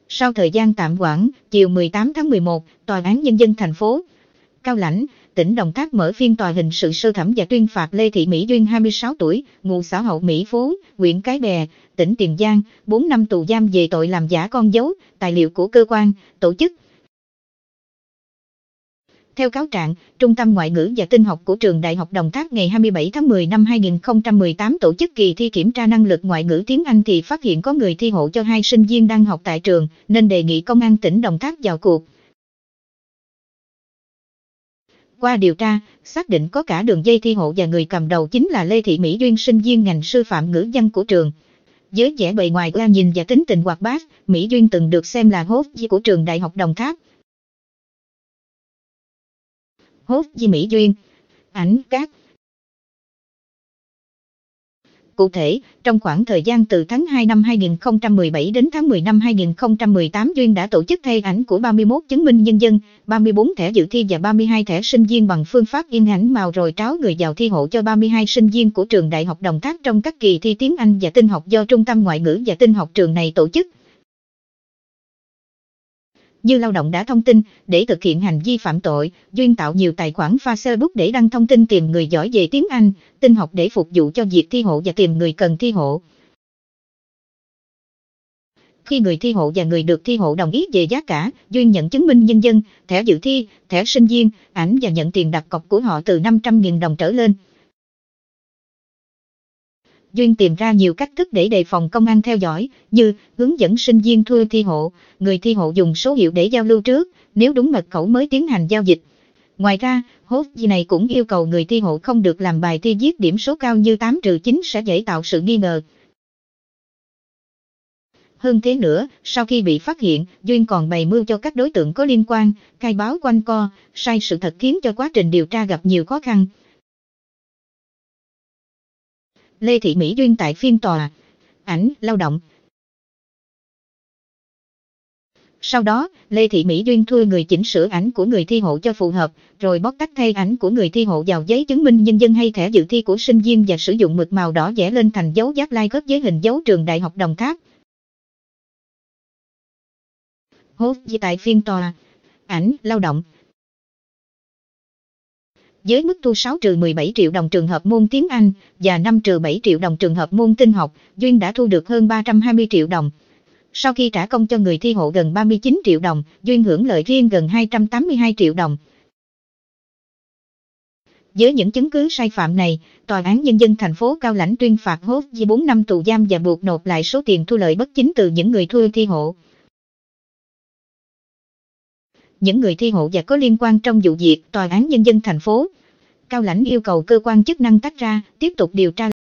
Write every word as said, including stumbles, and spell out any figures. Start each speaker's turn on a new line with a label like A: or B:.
A: Sau thời gian tạm hoãn, chiều mười tám tháng mười một, Tòa án Nhân dân thành phố Cao Lãnh, tỉnh Đồng Tháp mở phiên tòa hình sự sơ thẩm và tuyên phạt Lê Thị Mỹ Duyên hai mươi sáu tuổi, ngụ xã Hậu Mỹ Phú, huyện Cái Bè, tỉnh Tiền Giang, bốn năm tù giam về tội làm giả con dấu, tài liệu của cơ quan, tổ chức. Theo cáo trạng, Trung tâm Ngoại ngữ và Tin học của Trường Đại học Đồng Tháp ngày hai mươi bảy tháng mười năm hai nghìn không trăm mười tám tổ chức kỳ thi kiểm tra năng lực ngoại ngữ tiếng Anh thì phát hiện có người thi hộ cho hai sinh viên đang học tại trường, nên đề nghị Công an tỉnh Đồng Tháp vào cuộc. Qua điều tra, xác định có cả đường dây thi hộ và người cầm đầu chính là Lê Thị Mỹ Duyên, sinh viên ngành sư phạm ngữ văn của trường. Với vẻ bề ngoài oa nhìn và tính tình hoạt bát, Mỹ Duyên từng được xem là hốt của Trường Đại học Đồng Tháp. Hốt Di Mỹ Duyên. Ảnh các. Cụ thể, trong khoảng thời gian từ tháng hai năm hai nghìn không trăm mười bảy đến tháng mười năm hai nghìn không trăm mười tám, Duyên đã tổ chức thay ảnh của ba mươi mốt chứng minh nhân dân, ba mươi bốn thẻ dự thi và ba mươi hai thẻ sinh viên bằng phương pháp in ảnh màu rồi tráo người vào thi hộ cho ba mươi hai sinh viên của Trường Đại học Đồng Tháp trong các kỳ thi tiếng Anh và tin học do Trung tâm Ngoại ngữ và Tin học trường này tổ chức. Như Lao động đã thông tin, để thực hiện hành vi phạm tội, Duyên tạo nhiều tài khoản Facebook để đăng thông tin tìm người giỏi về tiếng Anh, tin học để phục vụ cho việc thi hộ và tìm người cần thi hộ. Khi người thi hộ và người được thi hộ đồng ý về giá cả, Duyên nhận chứng minh nhân dân, thẻ dự thi, thẻ sinh viên, ảnh và nhận tiền đặt cọc của họ từ năm trăm nghìn đồng trở lên. Duyên tìm ra nhiều cách thức để đề phòng công an theo dõi, như hướng dẫn sinh viên thuê thi hộ, người thi hộ dùng số hiệu để giao lưu trước, nếu đúng mật khẩu mới tiến hành giao dịch. Ngoài ra, hốt gì này cũng yêu cầu người thi hộ không được làm bài thi viết điểm số cao như tám trừ chín sẽ dễ tạo sự nghi ngờ. Hơn thế nữa, sau khi bị phát hiện, Duyên còn bày mưu cho các đối tượng có liên quan, khai báo quanh co, sai sự thật khiến cho quá trình điều tra gặp nhiều khó khăn. Lê Thị Mỹ Duyên tại phiên tòa. Ảnh, Lao động. Sau đó, Lê Thị Mỹ Duyên thuê người chỉnh sửa ảnh của người thi hộ cho phù hợp, rồi bóc tách thay ảnh của người thi hộ vào giấy chứng minh nhân dân hay thẻ dự thi của sinh viên và sử dụng mực màu đỏ vẽ lên thành dấu giáp lai khớp với hình dấu Trường Đại học Đồng Tháp. Hốt gì tại phiên tòa. Ảnh, Lao động. Với mức thu sáu trừ mười bảy triệu đồng trường hợp môn tiếng Anh và năm trừ bảy triệu đồng trường hợp môn tin học, Duyên đã thu được hơn ba trăm hai mươi triệu đồng. Sau khi trả công cho người thi hộ gần ba mươi chín triệu đồng, Duyên hưởng lợi riêng gần hai trăm tám mươi hai triệu đồng. Với những chứng cứ sai phạm này, Tòa án Nhân dân thành phố Cao Lãnh tuyên phạt hốt Di bốn năm tù giam và buộc nộp lại số tiền thu lợi bất chính từ những người thuê thi hộ. Những người thi hộ và có liên quan trong vụ việc, Tòa án Nhân dân thành phố Cao Lãnh yêu cầu cơ quan chức năng tách ra, tiếp tục điều tra.